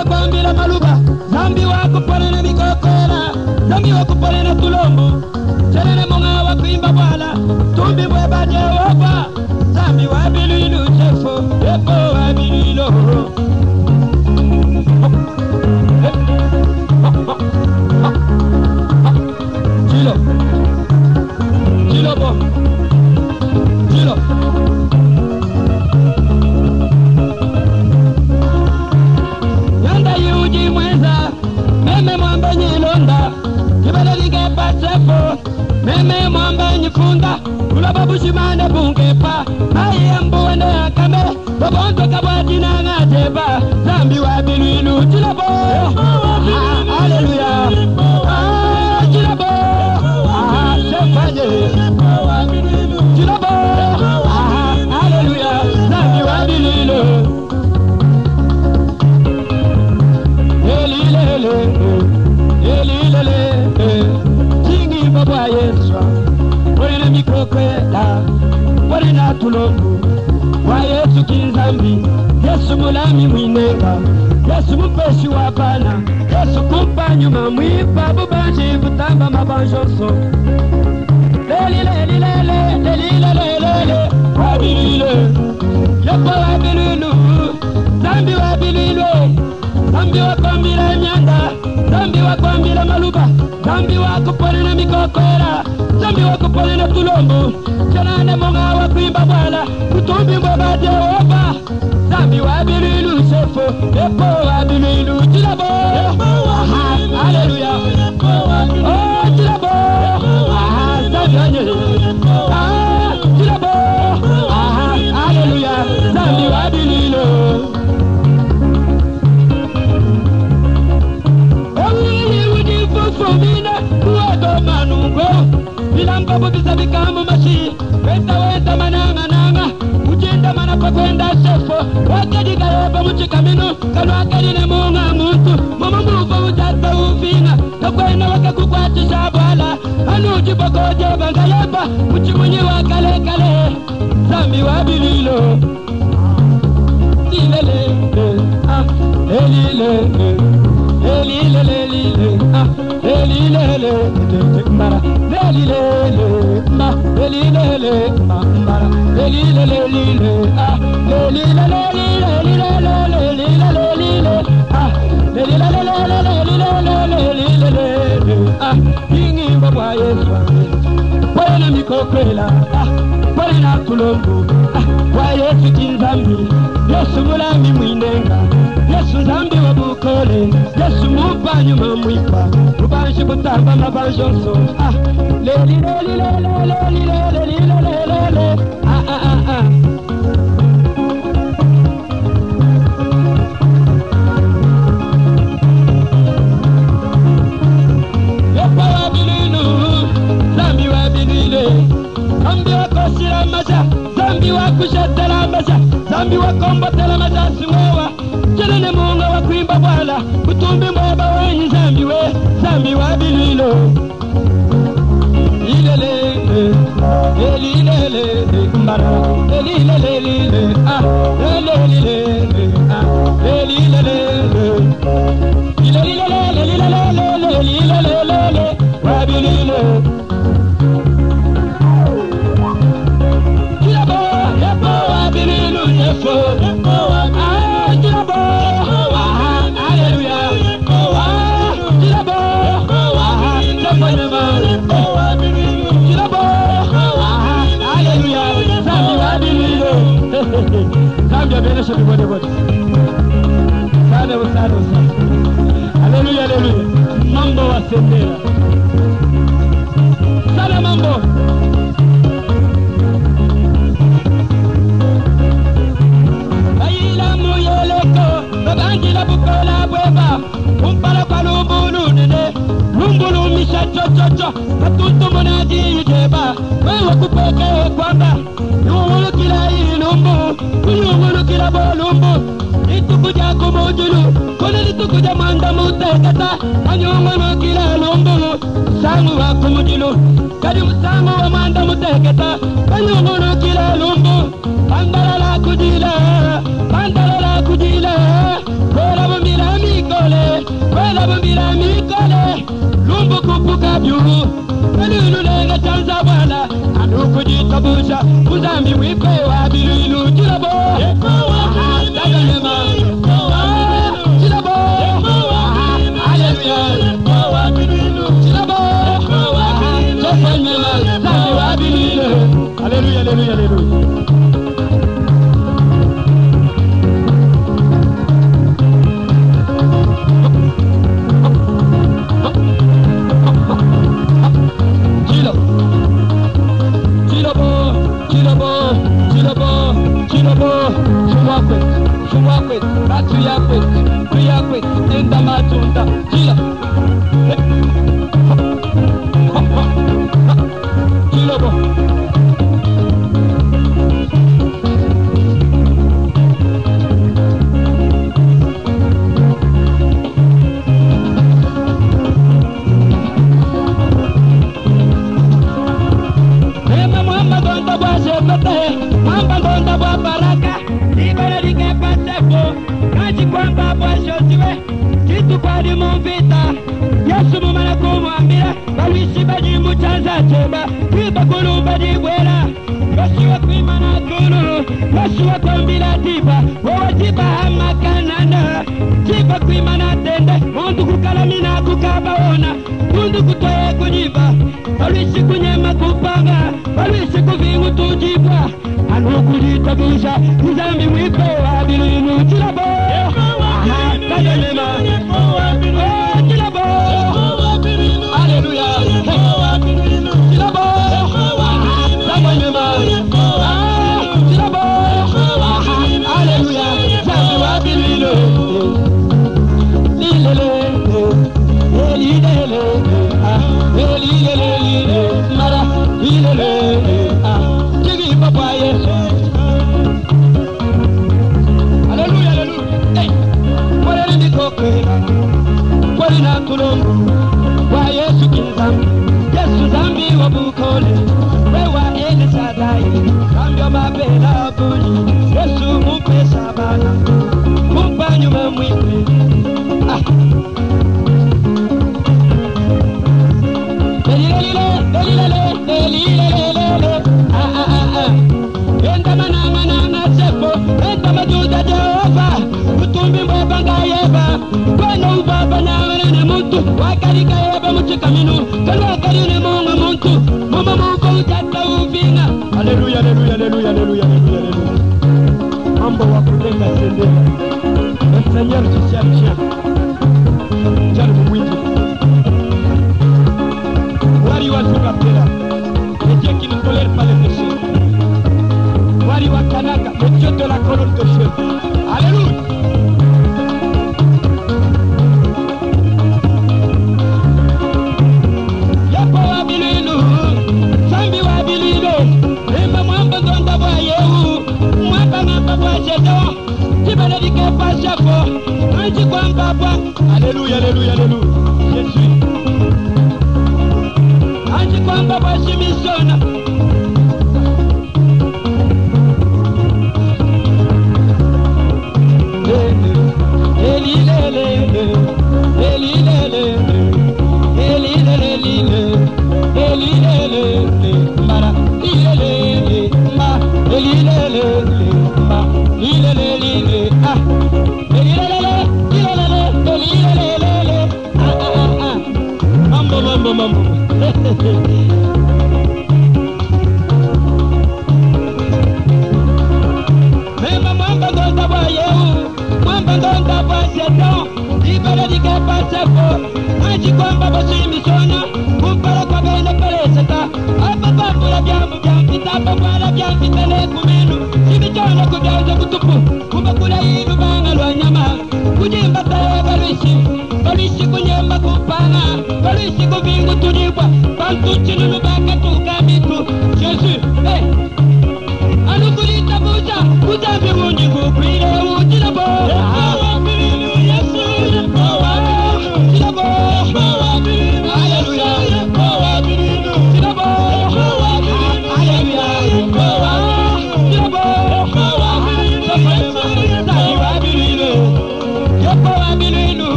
wakwambila maluba, zambi wakupone na mikokela, zambi wakupone na tulombo, chenene monga wakwimba bwala, tumbi mweba Jehova, zambi wabililu chefo, epo wabililo. Chilo, chilo bo, chilo. Yanda yuji mweza, meme mwambe nyilonda, kibele lige pachepo, meme mwambe nyifunda, kula babu shimane bungepa, maye mbuwende akame, babonto kabwati na ngajeba, zambi wabilu chilo bo, hallelujah, chilo bo, sefaje, chilo bo, hallelujah, zambi wabilu. Tingi baba Yesu, wena mikokwela, wena tulombo, wa Yesu kinzambi, Yesu mulami mwinenga, Yesu mupeshi wapana, Yesu kumpa nyuma mwipa, bubanji butamba mabanjoso. Wabilile, yepo wabililu, zambi wabililu, zambi wakwambila nyanda, zambi wakwambila maluba, zambi wakupone na mikokwela, zambi wakupone na tulombo, chanane monga wakwimba bwala, kutumbi mweba Jehova, zambi wabililu sefo, yepo wabililu chilabo, hallelujah, oh chilabo, zambi wanyele, chilabo, hallelujah, zambi wabililu. Fumina, uodo manungo, bilamba bubisa bikamu mashi, weta mananga, ujinda manapa kwenda sefo, wakadi kayeba mchikamino, kanu wakadi ne munga muntu, mama mufa ujata ufina, nakwena wakakukwati shabwala, anu jibokoje bangayeba, uchimunyi wakale, zambi wabililo, ilele, elile, Yesu mulami mwinenga, Yesu zambi wabukole, Yesu mubanyu mamwipa, ubanshi butamba mabanjonso. Leli, yepa wabilinu, zambi wabilile, zambi wakosira maja, zambi wakushatela maja, zambi wakombatela maja singowa, chenene munga wakwimba bwala, kutumbi mweba wenyi zambi we, zambi wabililo. Hallelujah, hallelujah. Mambo wa sendera. Sana mambo. Baila muyeleko, babangila bukola bweba, umpala kwa lumbulu nene, lumbulu misha chochocho, katuntu monaji yujeba, wewe kupeke kwamba, yungulu kila ilumbu, yungulu kila bolumbu, itukuja kumujulu, kone litukuja manda mutekata, anyungulu kila lumbu, sangu wa kumujulu, kadi sangu wa manda mutekata, anyungulu kila lumbu, bandala la kujila, kora bumilami kukabyu Bililu lenga chanza bwana Anuku jitabusha Uzambi wipe wa bililu Chilabo Taganema Chilabo Hallelujah Chilabo Chofanyema Zambi wa bililu Hallelujah, hallelujah, hallelujah.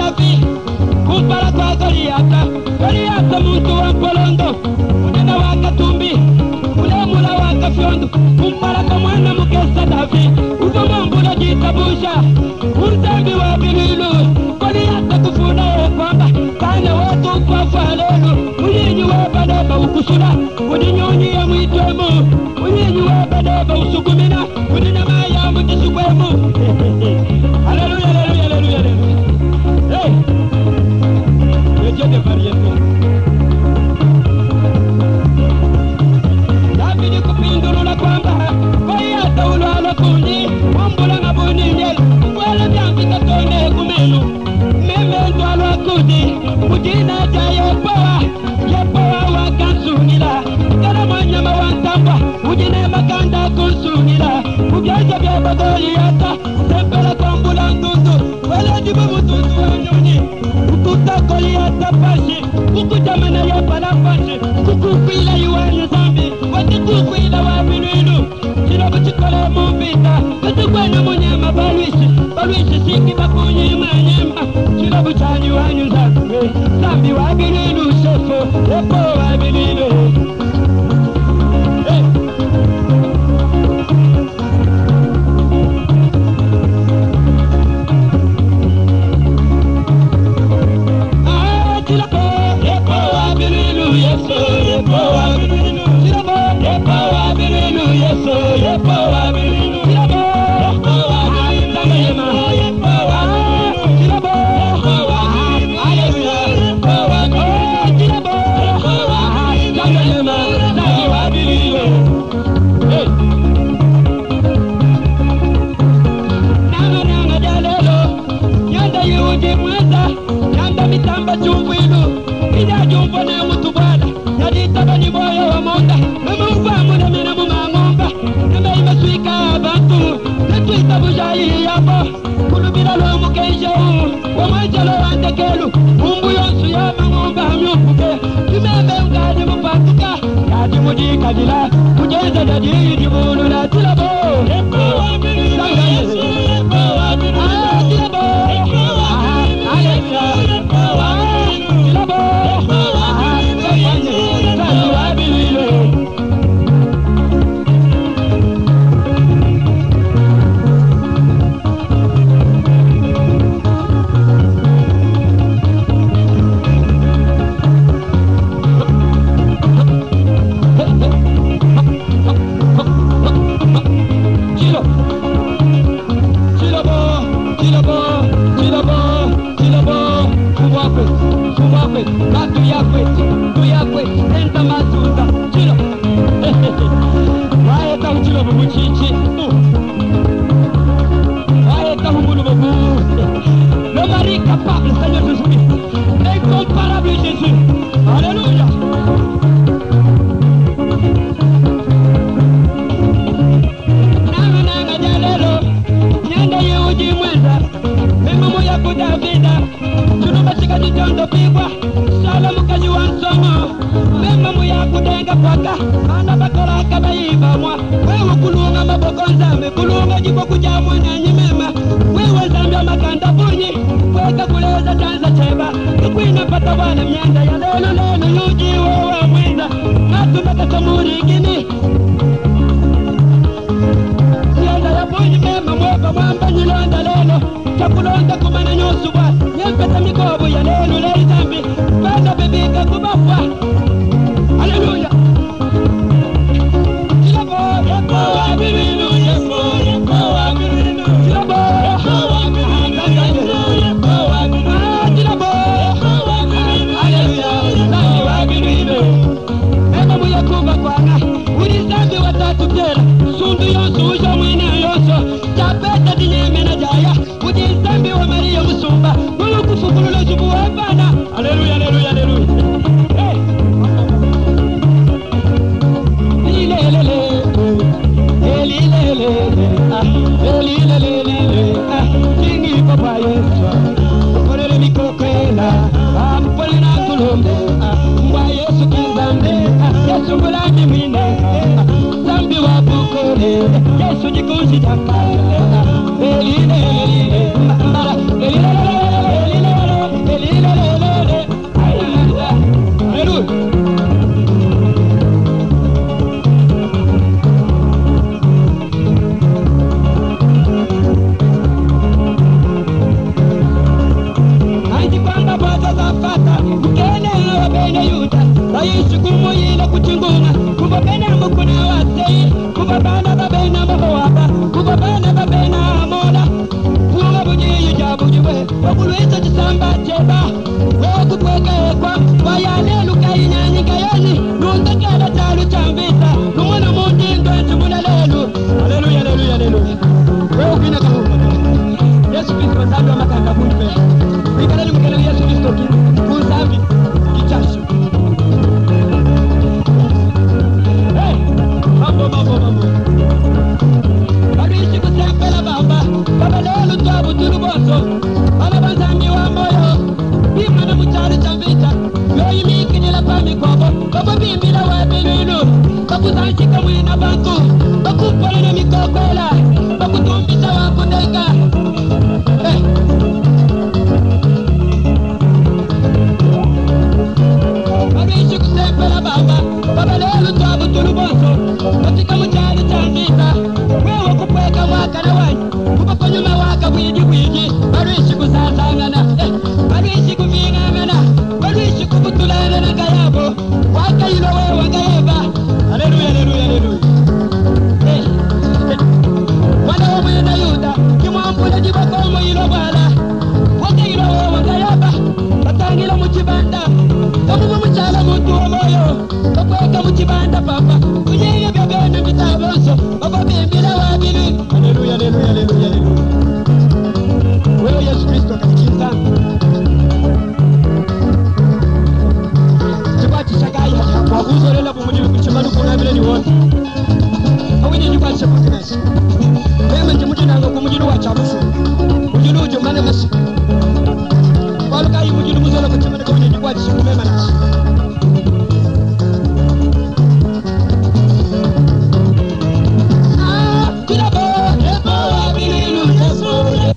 Davi kumpara kwa Goliata. Goliata muntu wa mpolondo unena wakatumbi ulemula wakafyondo kumpara kwa mwana mukesa Davi utomambula jitabusha unzambi wa bililu. Goliata kufuna kwamba kana watu kwa falelu unyinyi wa badaba ukusula uninyonyi ya mwitwemu unyinyi wa badaba usukumina unina maya mutisukwemu. Haleluya, haleluya, haleluya, haleluya. Hey! Wejede variete. David kupindulula kwamba Goliata ulwala kundi wambula ngabuni nyel wala byambika tone kumenu meme ndwala kundi mujina jaye yepowa wakansunila kana mwanyama wantamba ujine makanda kunsunila ubyaja bya Goliata tempela kwambula ndundu wala jibu mutundu wanyoni ukuta Goliata pashi ukujamana ya palapashi kukukwila yuwanyu zambi watikukwila wabininu chino kuchikole mumbita katukwenye munyama balwishi siki bakunye manyema chino kuchanyi wanyu zambi wabininu shefo yepo wabininu. Kadila kujeza jadi dibulu na tilabo yepo wabiri Yesu yepo wabiri tilabo Alexa yepo wabiri tilabo Yesu wabiri kuchingunga kuba bena mukuna wase kuba bana babena mabawaba kuba bana babena mola kuba bunyi jabujiwe bakulweza chisamba cheba wewe kukweka kwa bayane lukainyani kayani nundakala talu chambita numwana mundindo ntumula lelu haleluya haleluya haleluya wewe ukina kahuma Yesu Kristo nzambi wa makanga bunpe bikalani mukana Yesu Kristo kunzambi kichashu mambo Barishi kusempela baba baba lelo twabu turuboso baba banzambi wa moyo bimana muchari chambita yoyi mikinyela pami kwabo baba bimbila wa bilu bakuzanshika mwina bantu bakupola na mikokola bakutumbisa wa kundeka Barishi kusempela baba baba lelo twabu turuboso katika mchari chambita wewe kupweka waka na wanyi kupapa nyuma waka wiji barishi kusasangana barishi kuvingangana barishi kukutulana na gayabo waka ilo wewe gayeba haleluya haleluya haleluya wana wa mwena yuda kimwambula jibakomo ilo bala waka ilo wewe gayeba batangila mchibanda kamuwa mchala muntu wa moyo kakweka mchibanda papa unyeye bebene mitaboso baba bimbila wa bilu haleluya haleluya haleluya haleluya wewe Yesu Kristo katikisa chibati shagai wabuzo lela bumuni kuchimanu kuna vile ni wote awini nyuka chakutinasi